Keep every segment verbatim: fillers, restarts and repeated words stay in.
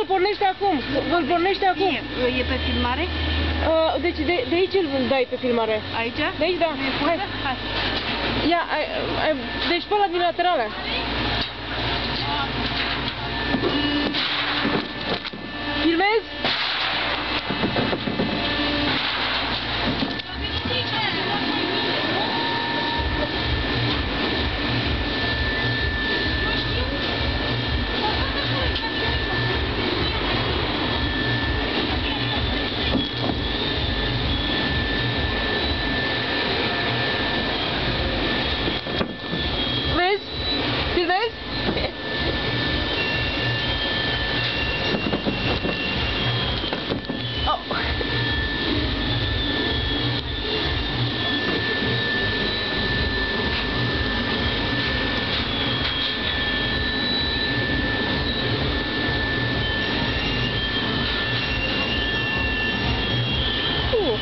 pornește acum. Îl pornește acum. E pe filmare? Uh, deci de, de aici îl dai pe filmare. Aici? De aici, da. Hai. Hai. Ia, ai, ai, deci pe ăla din laterală. Filmezi? Vezi? Filmezi? Oh. Uh.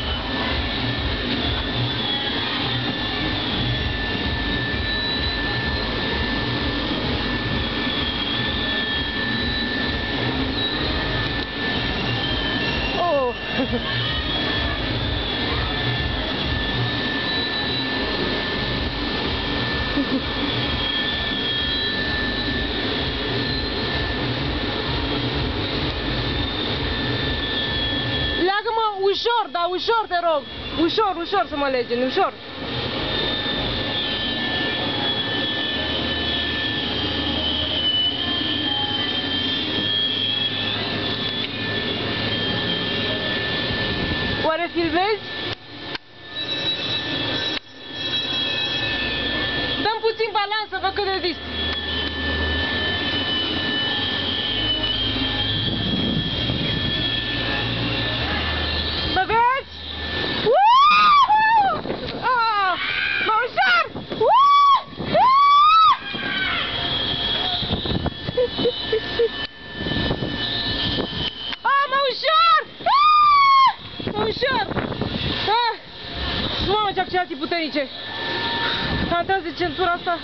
Oh. Leagă-mă ușor, dar ușor te rog. Ușor, ușor să mă legeni, ușor. Oare filmezi? Dăm puțin balansă, văd cât rezist. Mă vezi? Uuuu! Ah! Mă ușor! Uuuu! Ah, mă ușor! Mă ușor! Ah! Mamă, ce accelerații puternice! Am tras de centura asta.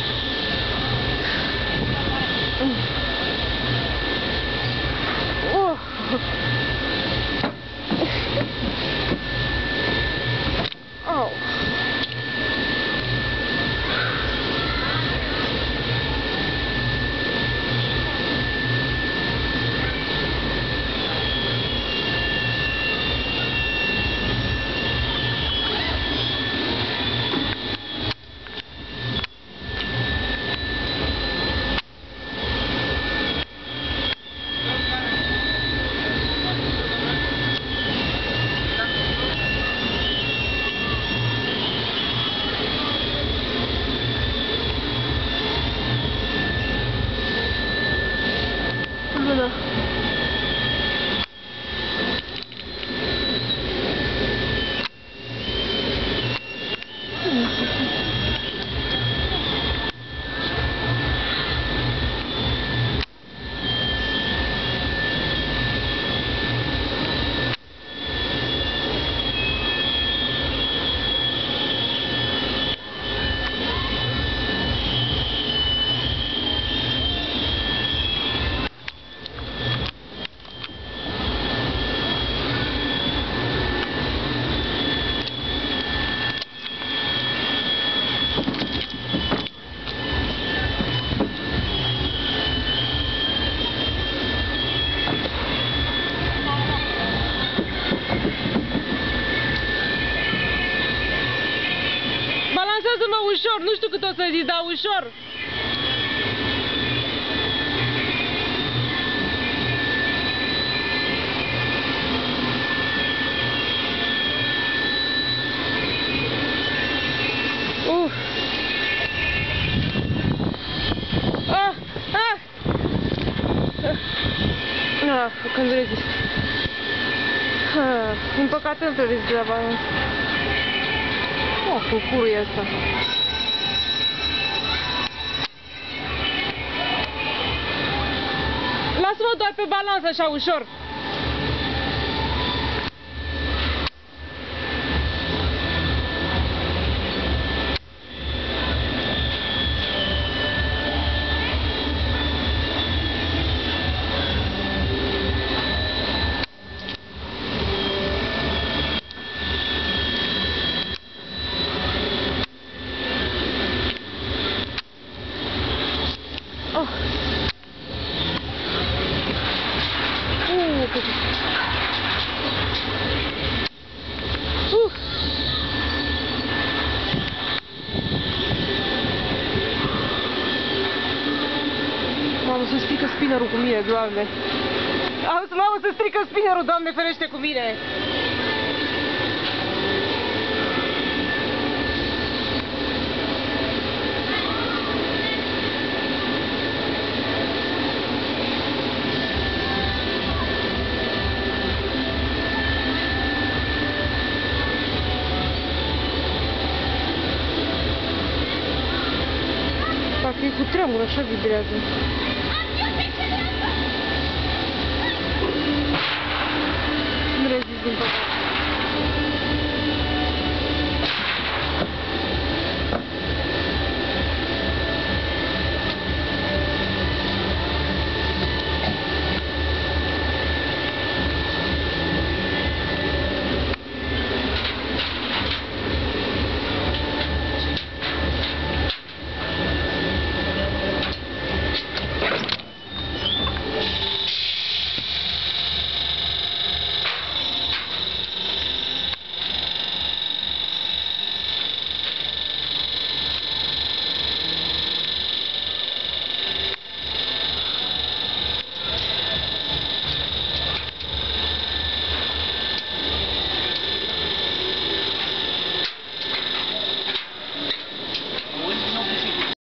Uh. Oh. Bună. Balansează-mă ușor, nu știu cât o să zici, dar ușor. Uf. Ah, ah. Ah, când rezist. Ah, din păcate nu te rezist la balans. Oh, cucurul e ăsta. Lasă-mă doar pe balans așa ușor. Mamă, se strică spinnerul cu mine, Doamne. Mamă, se strică spinnerul, Doamne, ferește cu mine. Parcă e cu tremur, așa vibrează. Nu rezist din păcate.